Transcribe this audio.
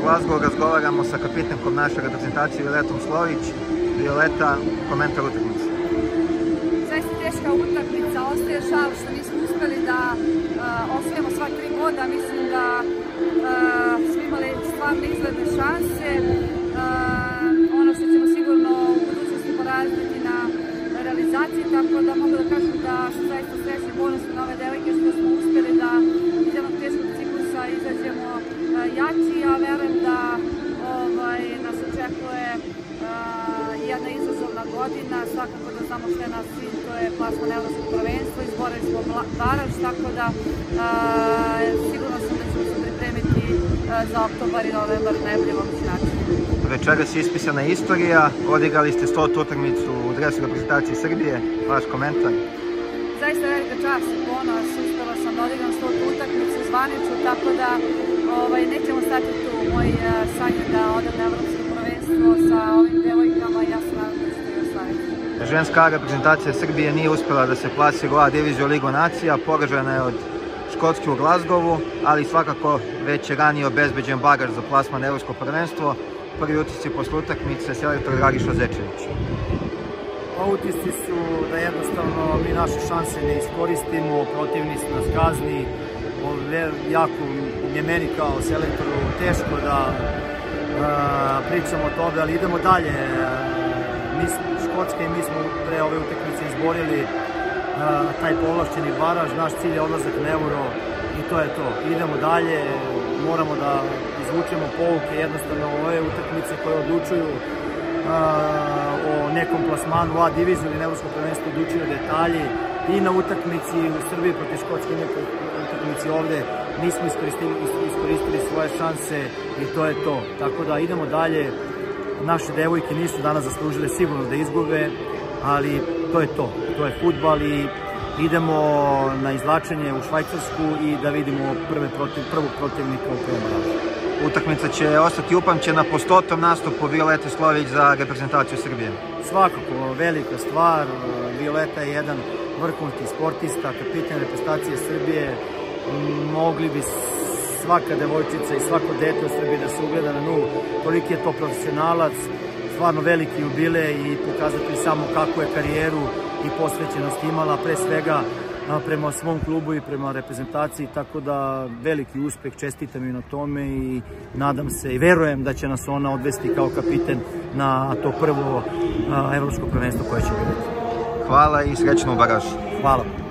Glasgow razgovaramo sa kapitenkom naše reprezentacije Violetom Slović. Violeta, komentar utakmice. Zaista teška utakmica, ostaje žal što nismo uspeli da osvojimo sva 3 boda. Mislim da smo imali stvarno izgledne šanse. Ono što ćemo sigurno u budućnosti poraditi na realizaciji, tako da mogu da kažem da su zaista srećni bonus na ove devojke što smo uspeli da iz jednog teškog ciklusa izađemo jači. Ja verujem da nas očekuje jedna izazovna godina, svakako da znamo sve nas cilj, to je plasman evropskog prvenstva, izborili smo baraž, tako da sigurno sam da ćemo se pripremiti za oktobar i novembar na najbolji mogući način. Večeras je ispisana istorija, odigrali ste 100. utakmicu u dresu reprezentacije Srbije, vaš komentar? Zaista velika čast i ponos, uspela sam da odigram 100. utakmicu zvaničnu, tako da nećemo stati tu. Moj san je da odem na evropsko prvenstvo sa ovim devojkama i ja se nadam da ćete ga ostvariti. Ženska reprezentacija Srbije nije uspela da se plasira u A diviziju Ligu nacija, poražena je od Škotske u Glasgowu, ali svakako već je ranije obezbeđen bagaž za plasman na evropsko prvenstvo. Prvi utisci posle utakmice, selektor Dragiša Zečević. Utisci su da jednostavno mi naše šanse ne iskoristimo, protivnik nas kazni. Jako je meni kao selektoru teško da pričamo o tome, ali idemo dalje. Škotska i mi smo pre ove utakmice izborili taj povlašćeni baraž, naš cilj je odlazak na Euro i to je to. Idemo dalje, moramo da izvučemo pouke, jednostavno ove utakmice koje odlučuju o nekom plasmanu u A diviziju ili na evropsko prvenstvo odlučuju detalji i na utakmici u Srbiji protiv Škotske, na utakmici ovde nismo iskoristili svoje šanse i to je to. Tako da idemo dalje, naše devojke nisu danas zaslužile sigurno da izgube, ali to je to, to je fudbal i idemo na izvlačenje u Švajcarsku i da vidimo prvog protivnika u prvom baražu. Utakmica će ostati upamćena po 100. nastupu Violete Slović za reprezentaciju Srbije. Svakako, velika stvar. Violeta je jedan vrhunski sportista, kapiten reprezentacije Srbije. Mogli bi svaka devojčica i svako dete u Srbiji da se ugleda na nju. Koliki je to profesionalac, stvarno veliki jubilej i pokazati samo kakvu je karijeru i posvećenost imala, pre svega prema svom klubu i prema reprezentaciji, tako da veliki uspeh, čestitam i na tome i nadam se i verujem da će nas ona odvesti kao kapiten na to prvo evropsko prvenstvo koje će biti. Hvala i srećno u baražu. Hvala.